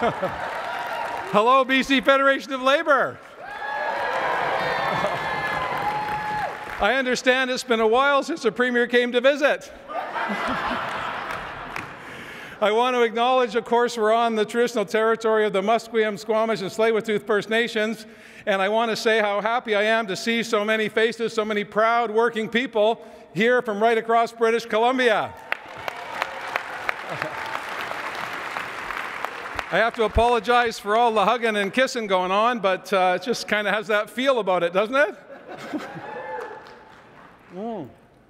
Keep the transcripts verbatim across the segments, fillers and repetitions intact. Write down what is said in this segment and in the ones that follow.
Hello, B C Federation of Labour. I understand it's been a while since the Premier came to visit. I want to acknowledge, of course, we're on the traditional territory of the Musqueam, Squamish, and Tsleil-Waututh First Nations, and I want to say how happy I am to see so many faces, so many proud working people here from right across British Columbia. I have to apologize for all the hugging and kissing going on, but uh, it just kind of has that feel about it, doesn't it? mm.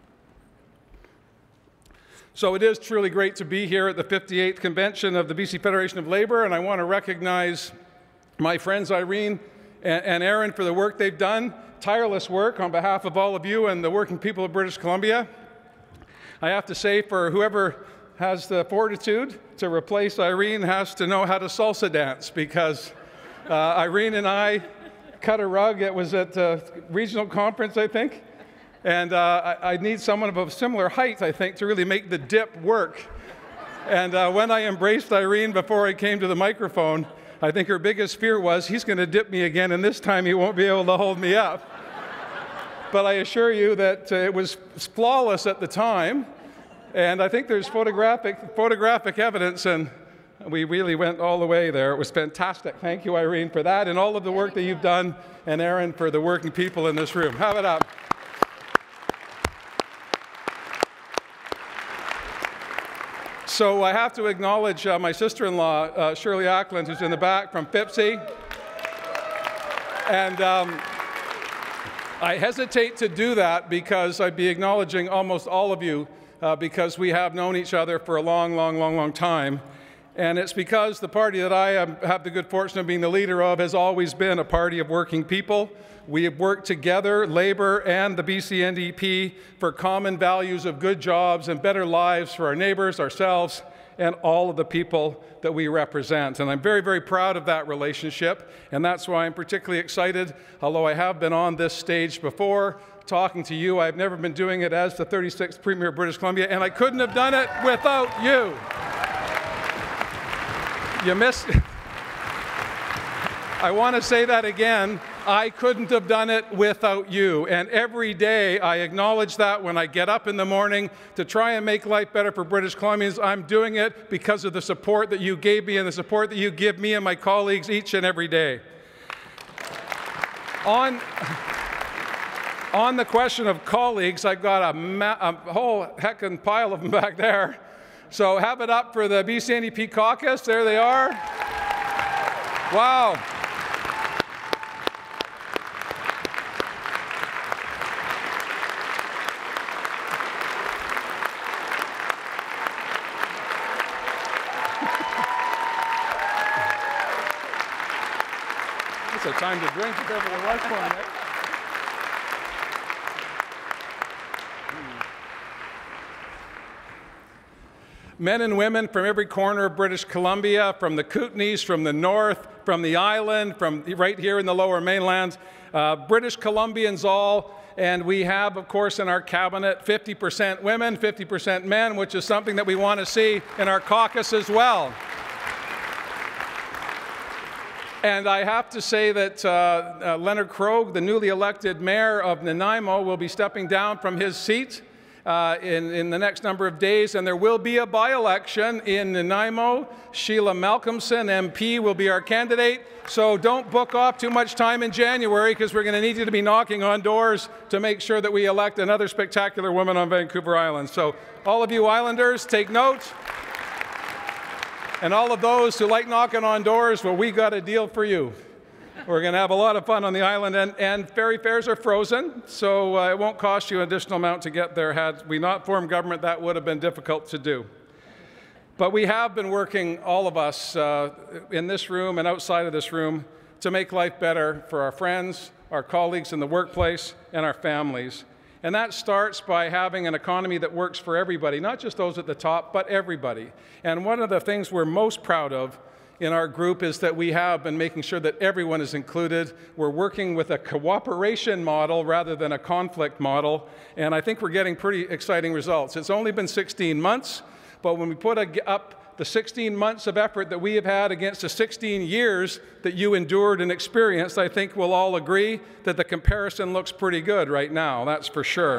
So it is truly great to be here at the fifty-eighth Convention of the B C Federation of Labour, and I want to recognize my friends Irene and, and Aaron for the work they've done, tireless work on behalf of all of you and the working people of British Columbia. I have to say, for whoever has the fortitude to replace Irene has to know how to salsa dance, because uh, Irene and I cut a rug. It was at a regional conference, I think. And uh, I, I need someone of a similar height, I think, to really make the dip work. And uh, when I embraced Irene before I came to the microphone, I think her biggest fear was, he's going to dip me again, and this time he won't be able to hold me up. But I assure you that uh, it was flawless at the time. And I think there's photographic, photographic evidence, and we really went all the way there. It was fantastic. Thank you, Irene, for that, and all of the work that you've done, and Aaron, for the working people in this room. Have it up. So I have to acknowledge uh, my sister-in-law, uh, Shirley Ackland, who's in the back from F I P S I. And um, I hesitate to do that because I'd be acknowledging almost all of you uh, because we have known each other for a long, long, long, long time. And it's because the party that I am, have the good fortune of being the leader of has always been a party of working people. We have worked together, Labour and the B C N D P, for common values of good jobs and better lives for our neighbours, ourselves, and all of the people that we represent. And I'm very, very proud of that relationship, and that's why I'm particularly excited. Although I have been on this stage before, talking to you, I've never been doing it as the thirty-sixth Premier of British Columbia, and I couldn't have done it without you. You missed. I want to say that again. I couldn't have done it without you. And every day I acknowledge that when I get up in the morning to try and make life better for British Columbians. I'm doing it because of the support that you gave me and the support that you give me and my colleagues each and every day. On, on the question of colleagues, I've got a, ma a whole heckin' pile of them back there. So have it up for the B C N D P caucus. There they are. Wow. It's a time to drink if ever there was one, right? Men and women from every corner of British Columbia, from the Kootenays, from the north, from the island, from right here in the lower mainland, uh, British Columbians all, and we have, of course, in our cabinet fifty percent women, fifty percent men, which is something that we want to see in our caucus as well. And I have to say that uh, uh, Leonard Krogh, the newly elected mayor of Nanaimo, will be stepping down from his seat Uh, in, in the next number of days, and there will be a by-election in Nanaimo. Sheila Malcolmson, M P, will be our candidate, so don't book off too much time in January, because we're going to need you to be knocking on doors to make sure that we elect another spectacular woman on Vancouver Island. So all of you Islanders, take note. And all of those who like knocking on doors, well, we got a deal for you. We're going to have a lot of fun on the island, and, and ferry fares are frozen, so uh, it won't cost you an additional amount to get there. Had we not formed government, that would have been difficult to do. But we have been working, all of us, uh, in this room and outside of this room, to make life better for our friends, our colleagues in the workplace, and our families. And that starts by having an economy that works for everybody, not just those at the top, but everybody. And one of the things we're most proud of in our group is that we have been making sure that everyone is included. We're working with a cooperation model rather than a conflict model, and I think we're getting pretty exciting results. It's only been sixteen months, but when we put a, up the sixteen months of effort that we have had against the sixteen years that you endured and experienced, I think we'll all agree that the comparison looks pretty good right now, that's for sure.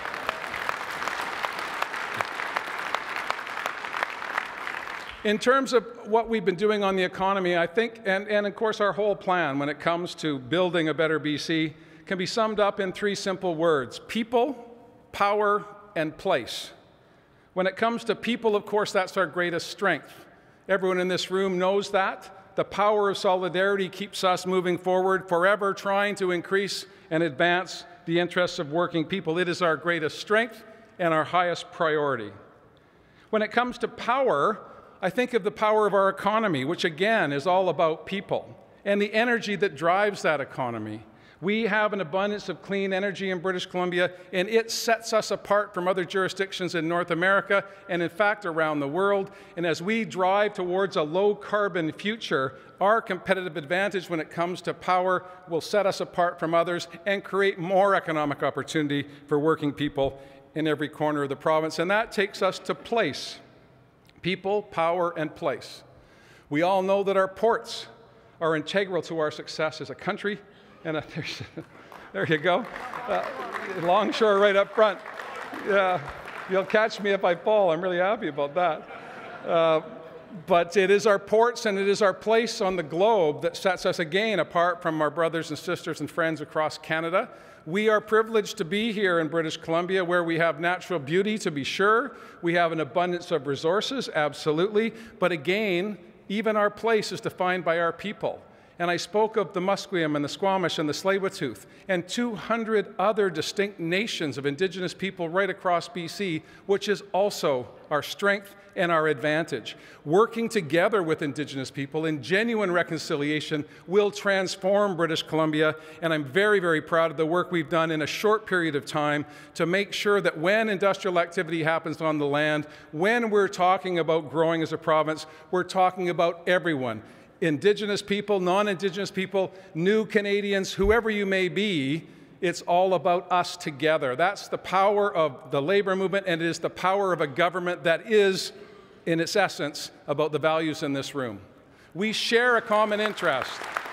In terms of what we've been doing on the economy, I think, and, and of course our whole plan when it comes to building a better B C can be summed up in three simple words: people, power, and place. When it comes to people, of course, that's our greatest strength. Everyone in this room knows that. The power of solidarity keeps us moving forward, forever trying to increase and advance the interests of working people. It is our greatest strength and our highest priority. When it comes to power, I think of the power of our economy, which again is all about people, and the energy that drives that economy. We have an abundance of clean energy in British Columbia, and it sets us apart from other jurisdictions in North America and, in fact, around the world. And as we drive towards a low-carbon future, our competitive advantage when it comes to power will set us apart from others and create more economic opportunity for working people in every corner of the province. And that takes us to place. People, power, and place. We all know that our ports are integral to our success as a country. And uh, there you go. Uh, Longshore right up front. Yeah, you'll catch me if I fall. I'm really happy about that. Uh, but it is our ports and it is our place on the globe that sets us again apart from our brothers and sisters and friends across Canada. We are privileged to be here in British Columbia, where we have natural beauty, to be sure. We have an abundance of resources, absolutely. But again, even our place is defined by our people. And I spoke of the Musqueam and the Squamish and the Tsleil-Waututh and two hundred other distinct nations of Indigenous people right across B C, which is also our strength and our advantage. Working together with Indigenous people in genuine reconciliation will transform British Columbia, and I'm very, very proud of the work we've done in a short period of time to make sure that when industrial activity happens on the land, when we're talking about growing as a province, we're talking about everyone. Indigenous people, non-Indigenous people, new Canadians, whoever you may be, it's all about us together. That's the power of the labor movement, and it is the power of a government that is, in its essence, about the values in this room. We share a common interest.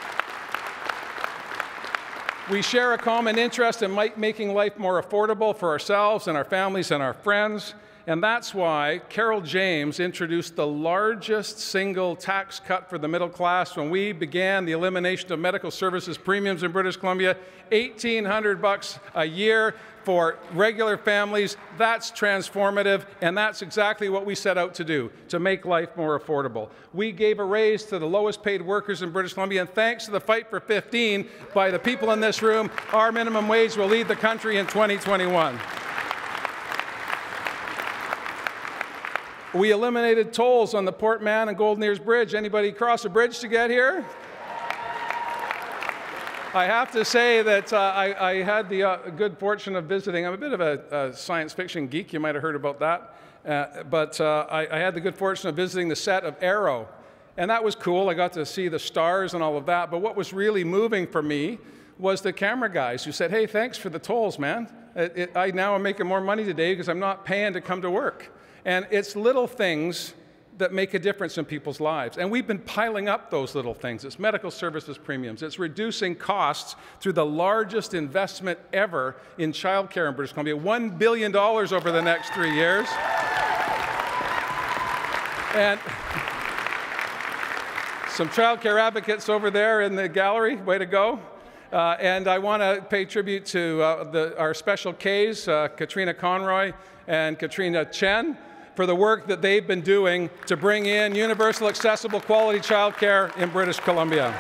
We share a common interest in making life more affordable for ourselves and our families and our friends. And that's why Carol James introduced the largest single tax cut for the middle class when we began the elimination of medical services premiums in British Columbia, eighteen hundred bucks a year for regular families. That's transformative, and that's exactly what we set out to do, to make life more affordable. We gave a raise to the lowest paid workers in British Columbia, and thanks to the Fight for fifteen by the people in this room, our minimum wage will lead the country in twenty twenty-one. We eliminated tolls on the Port Mann and Golden Ears Bridge. Anybody cross a bridge to get here? I have to say that uh, I, I had the uh, good fortune of visiting. I'm a bit of a, a science fiction geek. You might have heard about that. Uh, but uh, I, I had the good fortune of visiting the set of Arrow. And that was cool. I got to see the stars and all of that. But what was really moving for me was the camera guys who said, hey, thanks for the tolls, man. It, it, I now am making more money today because I'm not paying to come to work. And it's little things that make a difference in people's lives. And we've been piling up those little things. It's medical services premiums. It's reducing costs through the largest investment ever in childcare in British Columbia, one billion dollars over the next three years. And some childcare advocates over there in the gallery, way to go. Uh, and I want to pay tribute to uh, the, our special Ks, uh, Katrina Conroy and Katrina Chen, for the work that they've been doing to bring in universal, accessible, quality childcare in British Columbia.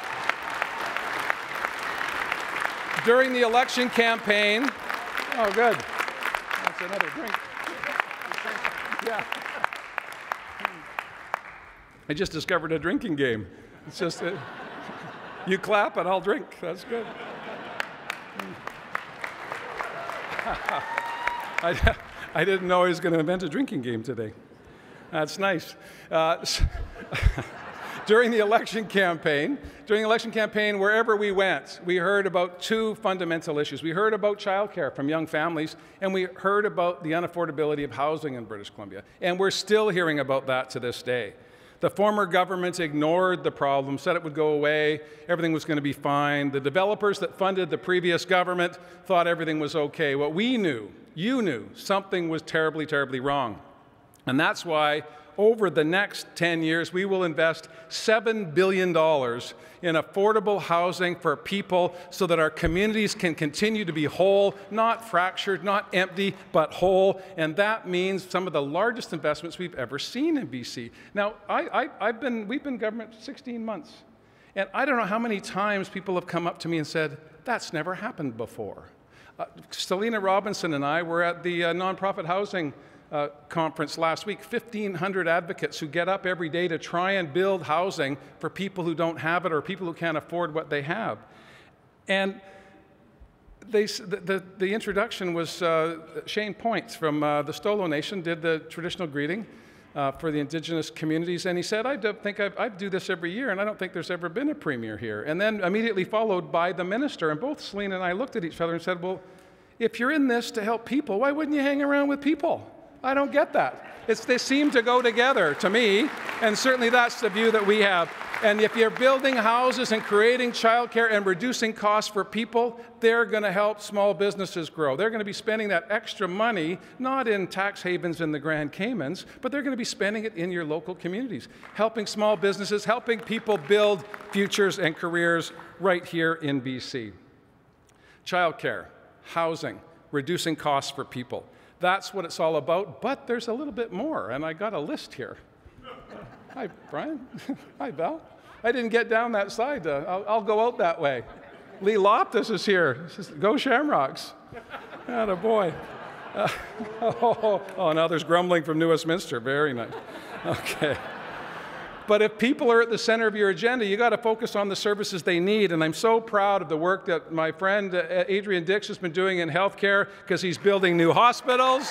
During the election campaign, oh good, that's another drink. Yeah. I just discovered a drinking game. It's just, uh, you clap and I'll drink, that's good. I, I didn't know I was going to invent a drinking game today. That's nice. Uh, during the election campaign, during the election campaign, wherever we went, we heard about two fundamental issues. We heard about childcare from young families, and we heard about the unaffordability of housing in British Columbia. And we're still hearing about that to this day. The former government ignored the problem, said it would go away, everything was going to be fine. The developers that funded the previous government thought everything was okay. What we knew, you knew, something was terribly, terribly wrong. And that's why over the next ten years, we will invest seven billion dollars in affordable housing for people so that our communities can continue to be whole, not fractured, not empty, but whole. And that means some of the largest investments we've ever seen in B C. Now, I, I, I've been, we've been in government for sixteen months. And I don't know how many times people have come up to me and said, that's never happened before. Uh, Selena Robinson and I were at the uh, nonprofit housing Uh, conference last week, fifteen hundred advocates who get up every day to try and build housing for people who don't have it or people who can't afford what they have. And they, the, the, the introduction was uh, Shane Points from uh, the Stolo Nation did the traditional greeting uh, for the Indigenous communities, and he said, I don't think I've, I do this every year, and I don't think there's ever been a premier here. And then immediately followed by the minister, and both Selena and I looked at each other and said, well, if you're in this to help people, why wouldn't you hang around with people? I don't get that. It's, they seem to go together to me, and certainly that's the view that we have. And if you're building houses and creating childcare and reducing costs for people, they're going to help small businesses grow. They're going to be spending that extra money, not in tax havens in the Grand Caymans, but they're going to be spending it in your local communities, helping small businesses, helping people build futures and careers right here in B C. Childcare, housing, reducing costs for people. That's what it's all about, but there's a little bit more, and I got a list here. Hi, Brian. Hi, Val. I didn't get down that side. Uh, I'll, I'll go out that way. Lee Loftus is here. Says, go Shamrocks. Atta boy. Uh, oh, oh, now there's grumbling from New Westminster. Very nice. Okay. But if people are at the center of your agenda, you got to focus on the services they need. And I'm so proud of the work that my friend uh, Adrian Dix has been doing in healthcare, because he's building new hospitals.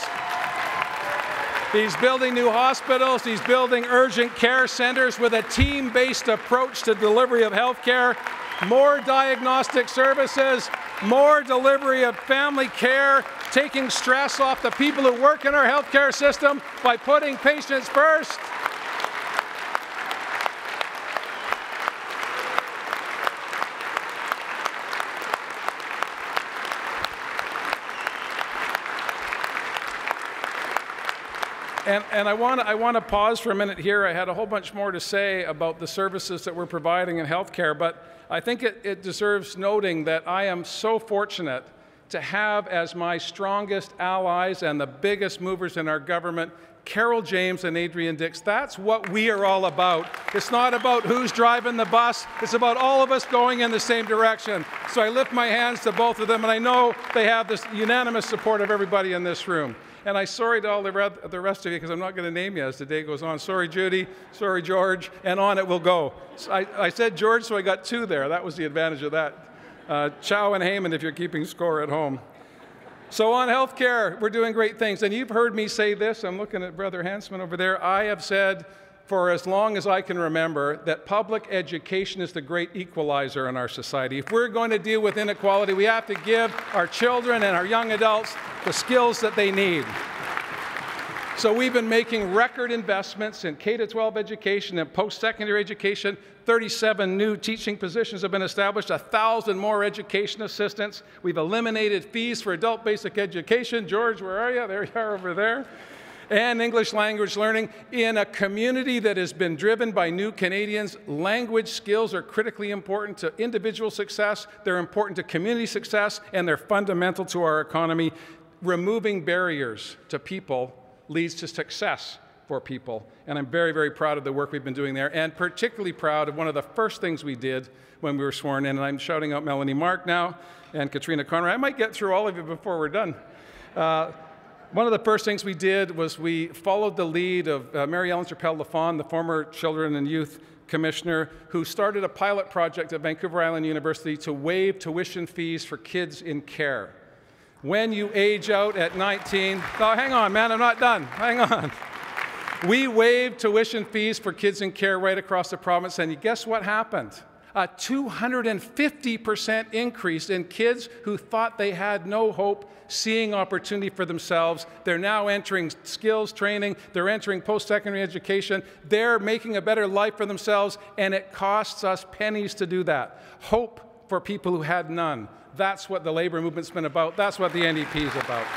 He's building new hospitals. He's building urgent care centers with a team-based approach to delivery of healthcare. More diagnostic services, more delivery of family care, taking stress off the people who work in our healthcare system by putting patients first. And, and I want to I want to pause for a minute here. I had a whole bunch more to say about the services that we're providing in healthcare, but I think it, it deserves noting that I am so fortunate to have as my strongest allies and the biggest movers in our government Carol James and Adrian Dix. That's what we are all about. It's not about who's driving the bus. It's about all of us going in the same direction. So I lift my hands to both of them, and I know they have this unanimous support of everybody in this room. And I'm sorry to all the rest of you, because I'm not going to name you as the day goes on. Sorry, Judy. Sorry, George. And on it will go. So I, I said George, so I got two there. That was the advantage of that. Uh, Chow and Heyman, if you're keeping score at home. So on healthcare, we're doing great things. And you've heard me say this. I'm looking at Brother Hansman over there. I have said for as long as I can remember that public education is the great equalizer in our society. If we're going to deal with inequality, we have to give our children and our young adults the skills that they need. So we've been making record investments in K to twelve education and post-secondary education. thirty-seven new teaching positions have been established, one thousand more education assistants. We've eliminated fees for adult basic education. George, where are you? There you are over there. And English language learning. In a community that has been driven by new Canadians, language skills are critically important to individual success, they're important to community success, and they're fundamental to our economy. Removing barriers to people leads to success for people. And I'm very, very proud of the work we've been doing there, and particularly proud of one of the first things we did when we were sworn in. And I'm shouting out Melanie Mark now and Katrina Conroy. I might get through all of you before we're done. Uh, One of the first things we did was we followed the lead of uh, Mary Ellen Chappelle-Lafon, the former Children and Youth Commissioner, who started a pilot project at Vancouver Island University to waive tuition fees for kids in care. When you age out at nineteen, oh, hang on, man, I'm not done, hang on. We waived tuition fees for kids in care right across the province, and guess what happened? A two hundred fifty percent increase in kids who thought they had no hope, seeing opportunity for themselves. They're now entering skills training, they're entering post-secondary education, they're making a better life for themselves, and it costs us pennies to do that. Hope for people who had none. That's what the labor movement's been about. That's what the N D P is about.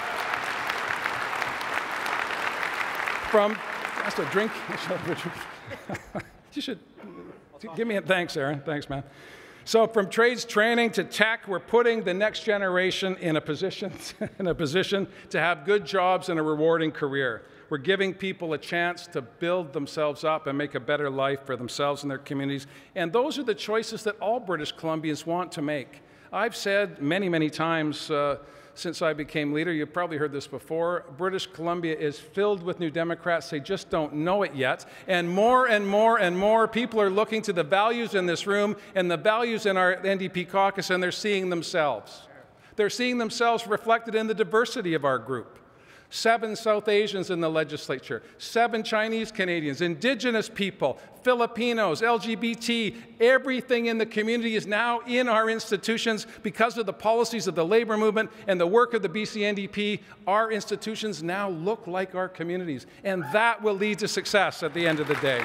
From, that's a drink. You should. Give me a thanks, Aaron. Thanks, man. So from trades training to tech, we're putting the next generation in a position, in a position to have good jobs and a rewarding career. We're giving people a chance to build themselves up and make a better life for themselves and their communities. And those are the choices that all British Columbians want to make. I've said many, many times uh, since I became leader, you've probably heard this before, British Columbia is filled with New Democrats. They just don't know it yet. And more and more and more people are looking to the values in this room and the values in our N D P caucus, and they're seeing themselves. They're seeing themselves reflected in the diversity of our group. Seven South Asians in the legislature, seven Chinese Canadians, Indigenous people, Filipinos, L G B T, everything in the community is now in our institutions because of the policies of the labor movement and the work of the B C N D P. Our institutions now look like our communities, and that will lead to success at the end of the day.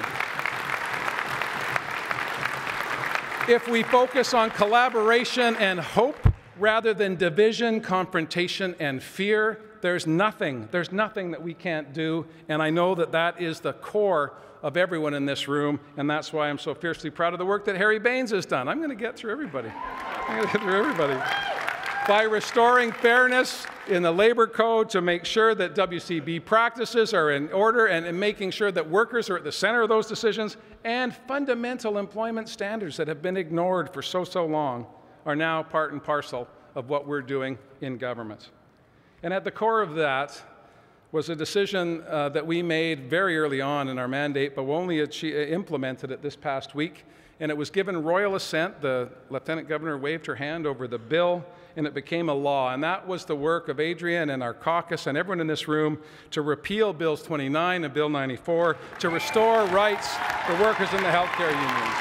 If we focus on collaboration and hope rather than division, confrontation, and fear, there's nothing, there's nothing that we can't do, and I know that that is the core of everyone in this room, and that's why I'm so fiercely proud of the work that Harry Bains has done. I'm going to get through everybody. I'm going to get through everybody. By restoring fairness in the labor code to make sure that W C B practices are in order and, and making sure that workers are at the center of those decisions, and fundamental employment standards that have been ignored for so, so long are now part and parcel of what we're doing in government. And at the core of that was a decision uh, that we made very early on in our mandate, but we only implemented it this past week. And it was given royal assent. The Lieutenant Governor waved her hand over the bill, and it became a law. And that was the work of Adrian and our caucus and everyone in this room to repeal Bills twenty-nine and Bill ninety-four, to restore rights for workers in the healthcare unions.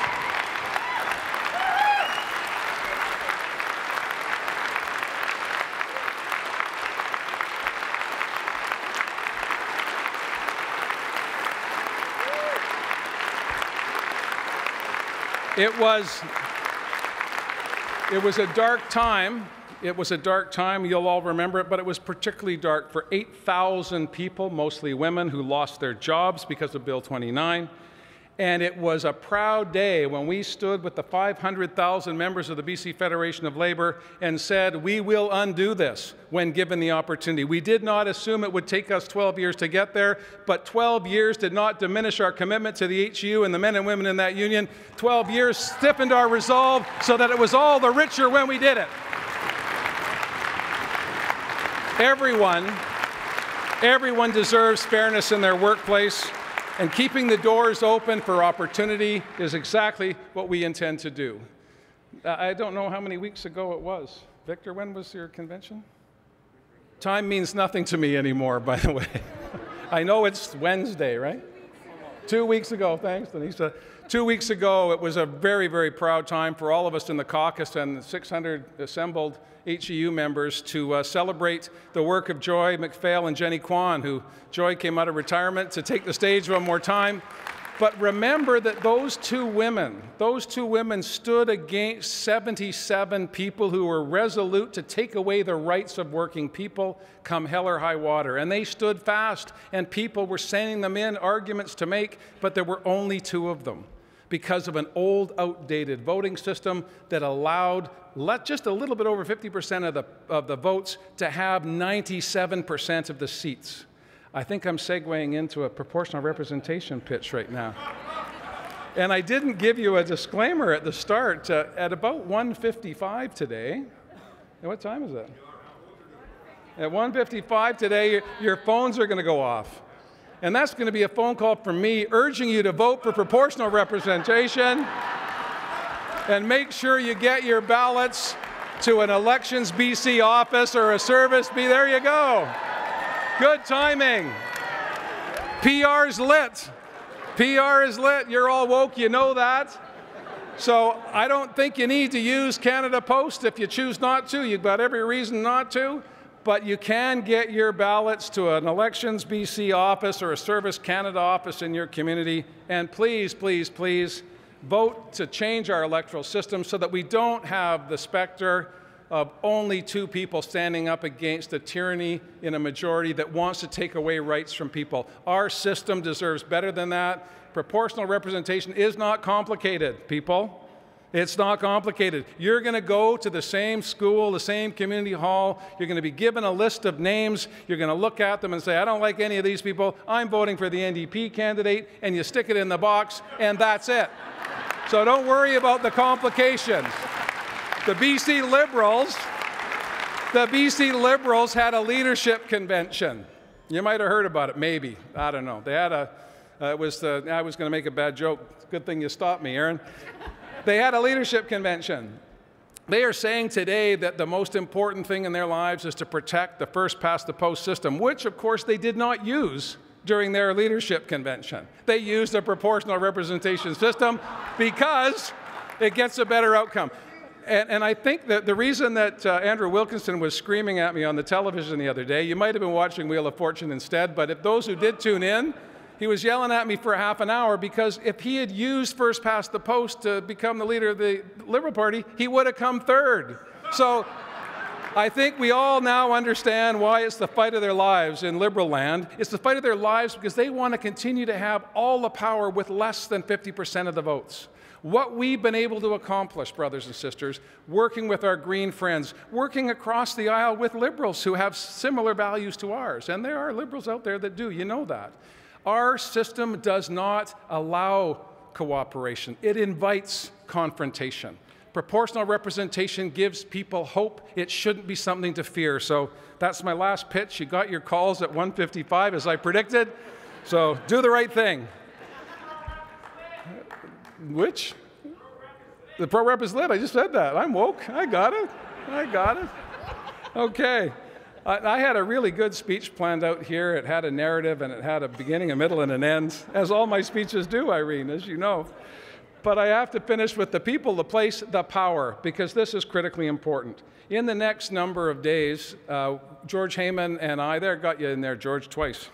It was, it was a dark time. It was a dark time. You'll all remember it, but it was particularly dark for eight thousand people, mostly women, who lost their jobs because of Bill twenty-nine. And it was a proud day when we stood with the five hundred thousand members of the B C Federation of Labor and said, we will undo this when given the opportunity. We did not assume it would take us twelve years to get there, but twelve years did not diminish our commitment to the H U and the men and women in that union. twelve years stiffened our resolve so that it was all the richer when we did it. Everyone, everyone deserves fairness in their workplace. And keeping the doors open for opportunity is exactly what we intend to do. I don't know how many weeks ago it was. Victor, when was your convention? Time means nothing to me anymore, by the way. I know it's Wednesday, right? Two weeks ago, thanks, Denise. Two weeks ago, it was a very, very proud time for all of us in the caucus and the six hundred assembled H E U members to uh, celebrate the work of Joy McPhail and Jenny Kwan, who Joy came out of retirement to take the stage one more time. But remember that those two women, those two women stood against seventy-seven people who were resolute to take away the rights of working people come hell or high water. And they stood fast, and people were sending them in arguments to make, but there were only two of them, because of an old, outdated voting system that allowed let just a little bit over fifty percent of the, of the votes to have ninety-seven percent of the seats. I think I'm segueing into a proportional representation pitch right now. And I didn't give you a disclaimer at the start. Uh, at about one fifty-five today, what time is that? At one fifty-five today, your, your phones are going to go off. And that's going to be a phone call from me urging you to vote for proportional representation. And make sure you get your ballots to an Elections B C office or a service B. There you go. Good timing. P R's lit. P R is lit. You're all woke. You know that. So I don't think you need to use Canada Post if you choose not to. You've got every reason not to. But you can get your ballots to an Elections B C office or a Service Canada office in your community. And please, please, please vote to change our electoral system so that we don't have the specter of only two people standing up against a tyranny in a majority that wants to take away rights from people. Our system deserves better than that. Proportional representation is not complicated, people. It's not complicated. You're going to go to the same school, the same community hall. You're going to be given a list of names. You're going to look at them and say, I don't like any of these people. I'm voting for the N D P candidate. And you stick it in the box, and that's it. So don't worry about the complications. The B C Liberals, the B C Liberals had a leadership convention. You might have heard about it, maybe. I don't know. They had a, uh, it was the, I was going to make a bad joke. Good thing you stopped me, Aaron. They had a leadership convention. They are saying today that the most important thing in their lives is to protect the first past the post system, which of course they did not use during their leadership convention. They used a proportional representation system because it gets a better outcome. And, and I think that the reason that uh, Andrew Wilkinson was screaming at me on the television the other day, you might have been watching Wheel of Fortune instead, but if those who did tune in, he was yelling at me for a half an hour because if he had used first past the post to become the leader of the Liberal Party, he would have come third. So I think we all now understand why it's the fight of their lives in Liberal land. It's the fight of their lives because they want to continue to have all the power with less than fifty percent of the votes. What we've been able to accomplish, brothers and sisters, working with our Green friends, working across the aisle with Liberals who have similar values to ours, and there are Liberals out there that do, you know that. Our system does not allow cooperation. It invites confrontation. Proportional representation gives people hope. It shouldn't be something to fear. So that's my last pitch. You got your calls at one fifty-five, as I predicted. So do the right thing. Which? The pro rep is lit. I just said that. I'm woke. I got it. I got it. Okay. I had a really good speech planned out here. It had a narrative, and it had a beginning, a middle, and an end, as all my speeches do, Irene, as you know. But I have to finish with the people, the place, the power, because this is critically important. In the next number of days, uh, George Heyman and I, there, got you in there, George, twice,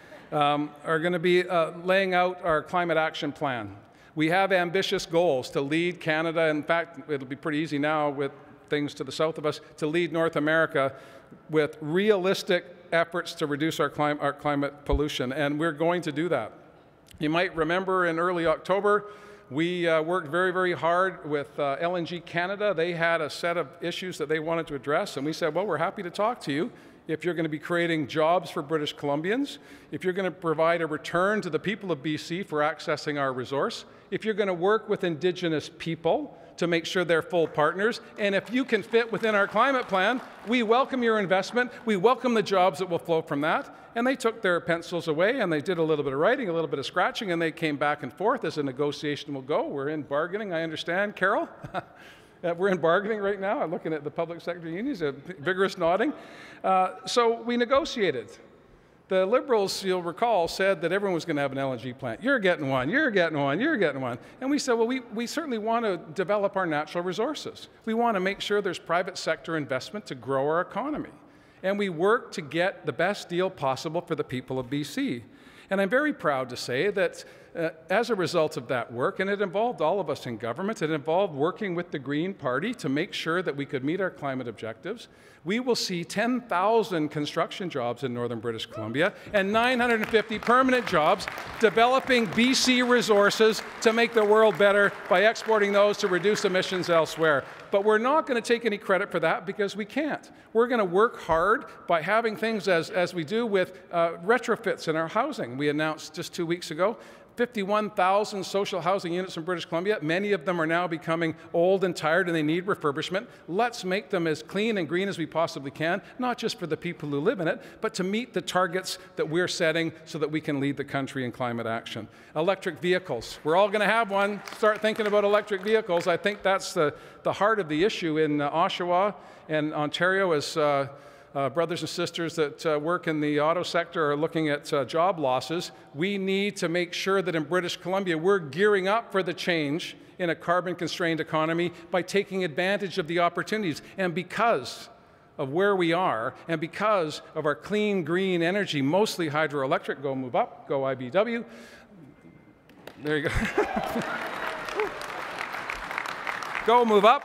um, are going to be uh, laying out our climate action plan. We have ambitious goals to lead Canada. In fact, it'll be pretty easy now with things to the south of us, to lead North America with realistic efforts to reduce our, clim our climate pollution, and we're going to do that. You might remember in early October, we uh, worked very, very hard with uh, L N G Canada. They had a set of issues that they wanted to address, and we said, well, we're happy to talk to you if you're going to be creating jobs for British Columbians, if you're going to provide a return to the people of B C for accessing our resource, if you're going to work with Indigenous people to make sure they're full partners, and if you can fit within our climate plan, we welcome your investment, we welcome the jobs that will flow from that. And they took their pencils away, and they did a little bit of writing, a little bit of scratching, and they came back and forth as a negotiation will go. We're in bargaining, I understand. Carol? We're in bargaining right now. I'm looking at the public sector unions, a vigorous nodding. Uh, so we negotiated. The Liberals, you'll recall, said that everyone was going to have an L N G plant. You're getting one, you're getting one, you're getting one. And we said, well, we, we certainly want to develop our natural resources. We want to make sure there's private sector investment to grow our economy. And we work to get the best deal possible for the people of B C. And I'm very proud to say that uh, as a result of that work, and it involved all of us in government, it involved working with the Green Party to make sure that we could meet our climate objectives, we will see ten thousand construction jobs in northern British Columbia and nine hundred fifty permanent jobs developing B C resources to make the world better by exporting those to reduce emissions elsewhere. But we're not going to take any credit for that because we can't. We're going to work hard by having things as, as we do with uh, retrofits in our housing. We announced just two weeks ago fifty-one thousand social housing units in British Columbia. Many of them are now becoming old and tired and they need refurbishment. Let's make them as clean and green as we possibly can, not just for the people who live in it, but to meet the targets that we're setting so that we can lead the country in climate action. Electric vehicles. We're all going to have one. Start thinking about electric vehicles. I think that's the, the heart of the issue in uh, Oshawa and Ontario as uh, uh, brothers and sisters that uh, work in the auto sector are looking at uh, job losses. We need to make sure that in British Columbia we're gearing up for the change in a carbon-constrained economy by taking advantage of the opportunities. And because of where we are, and because of our clean, green energy, mostly hydroelectric, go move up, go I B W. There you go. Go move up.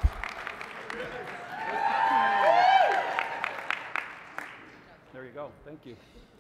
There you go. Thank you.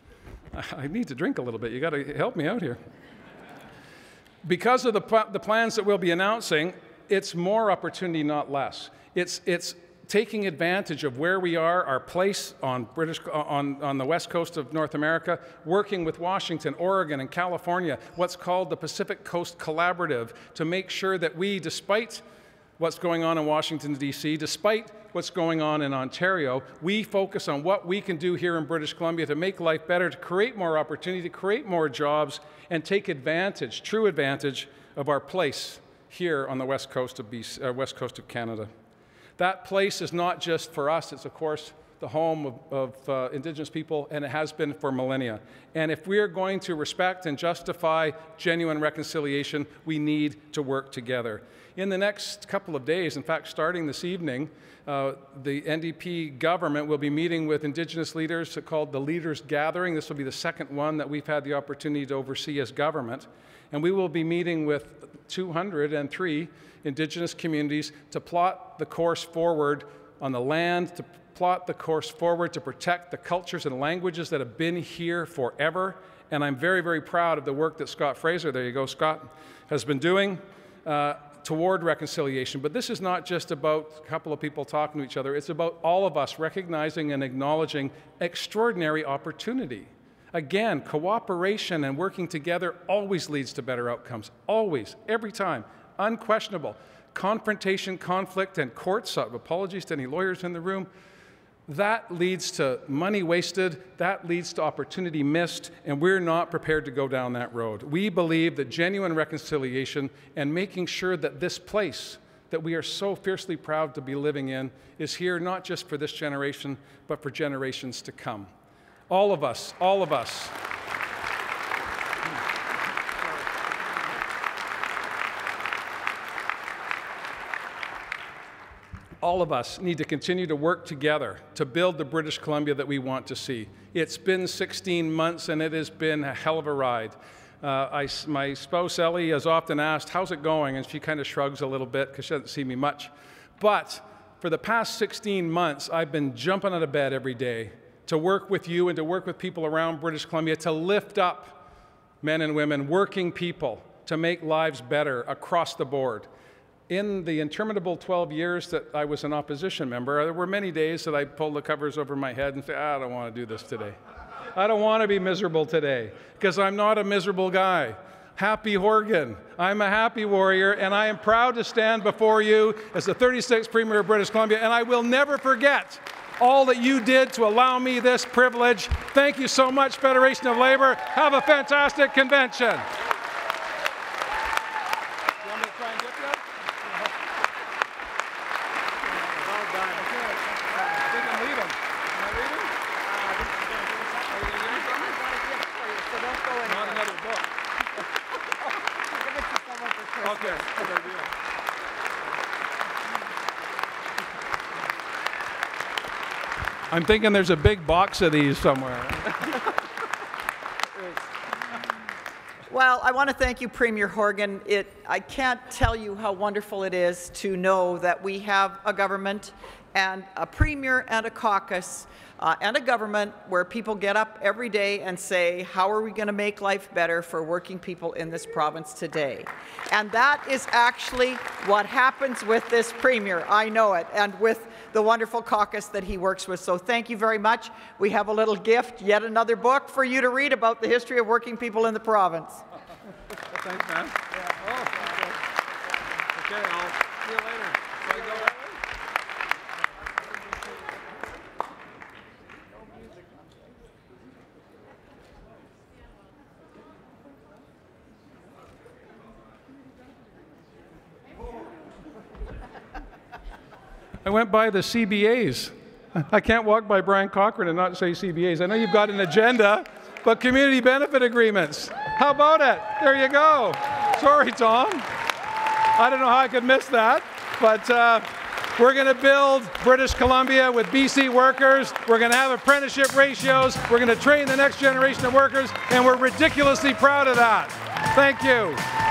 I need to drink a little bit. You got to help me out here. Because of the, pl the plans that we'll be announcing, it's more opportunity, not less. It's, it's taking advantage of where we are, our place on, British, on, on the west coast of North America, working with Washington, Oregon, and California, what's called the Pacific Coast Collaborative, to make sure that we, despite what's going on in Washington, D C, despite what's going on in Ontario, we focus on what we can do here in British Columbia to make life better, to create more opportunity, to create more jobs, and take advantage, true advantage, of our place here on the west coast of, B C, uh, west coast of Canada. That place is not just for us, it's of course the home of, of uh, Indigenous people, and it has been for millennia. And if we are going to respect and justify genuine reconciliation, we need to work together. In the next couple of days, in fact, starting this evening, uh, the N D P government will be meeting with Indigenous leaders called the Leaders Gathering. This will be the second one that we've had the opportunity to oversee as government. And we will be meeting with two hundred three Indigenous communities to plot the course forward on the land, to plot the course forward to protect the cultures and languages that have been here forever. And I'm very, very proud of the work that Scott Fraser, there you go, Scott, has been doing uh, toward reconciliation. But this is not just about a couple of people talking to each other. It's about all of us recognizing and acknowledging extraordinary opportunity. Again, cooperation and working together always leads to better outcomes. Always, every time, unquestionable. Confrontation, conflict, and courts, uh, apologies to any lawyers in the room, that leads to money wasted, that leads to opportunity missed, and we're not prepared to go down that road. We believe that genuine reconciliation and making sure that this place that we are so fiercely proud to be living in is here not just for this generation, but for generations to come. All of us, all of us. All of us need to continue to work together to build the British Columbia that we want to see. It's been sixteen months and it has been a hell of a ride. Uh, I, my spouse Ellie has often asked, how's it going? And she kind of shrugs a little bit because she doesn't see me much. But for the past sixteen months, I've been jumping out of bed every day to work with you and to work with people around British Columbia to lift up men and women, working people, to make lives better across the board. In the interminable twelve years that I was an opposition member, there were many days that I pulled the covers over my head and said, I don't want to do this today. I don't want to be miserable today, because I'm not a miserable guy. Happy Horgan. I'm a happy warrior, and I am proud to stand before you as the thirty-sixth Premier of British Columbia, and I will never forget all that you did to allow me this privilege. Thank you so much, Federation of Labour. Have a fantastic convention. I'm thinking there's a big box of these somewhere. Well, I want to thank you, Premier Horgan. It, I can't tell you how wonderful it is to know that we have a government and a premier and a caucus uh, and a government where people get up every day and say, how are we going to make life better for working people in this province today? And that is actually what happens with this premier. I know it, and with the wonderful caucus that he works with. So thank you very much. We have a little gift, yet another book for you to read about the history of working people in the province. Thanks, man. Yeah. Oh, okay. Okay, I'll see you later. Shall I go that way? I went by the C B As I can't walk by Brian Cochrane and not say C B As. I know you've got an agenda, but community benefit agreements. How about it? There you go. Sorry, Tom. I don't know how I could miss that, but uh, we're going to build British Columbia with B C workers. We're going to have apprenticeship ratios. We're going to train the next generation of workers, and we're ridiculously proud of that. Thank you.